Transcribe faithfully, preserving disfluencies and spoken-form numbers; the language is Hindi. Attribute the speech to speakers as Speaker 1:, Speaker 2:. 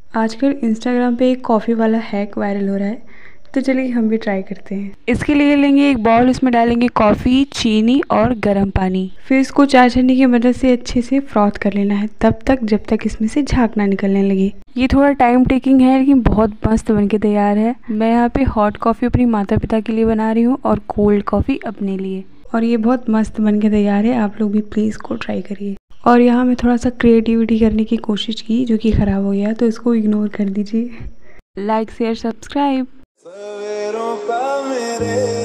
Speaker 1: आजकल इंस्टाग्राम पे एक कॉफ़ी वाला हैक वायरल हो रहा है, तो चलिए हम भी ट्राई करते हैं। इसके लिए लेंगे एक बाउल, इसमें डालेंगे कॉफ़ी, चीनी और गर्म पानी। फिर इसको चाय छन्नी की मदद से अच्छे से फ्रॉथ कर लेना है, तब तक जब तक इसमें से झाग ना निकलने लगे। ये थोड़ा टाइम टेकिंग है लेकिन बहुत मस्त बनके तैयार है। मैं यहाँ पे हॉट कॉफ़ी अपनी माता पिता के लिए बना रही हूँ और कोल्ड कॉफ़ी अपने लिए, और ये बहुत मस्त बनके तैयार है। आप लोग भी प्लीज़ इसको ट्राई करिए। और यहाँ मैं थोड़ा सा क्रिएटिविटी करने की कोशिश की जो कि ख़राब हो गया, तो इसको इग्नोर कर दीजिए। Like share subscribe.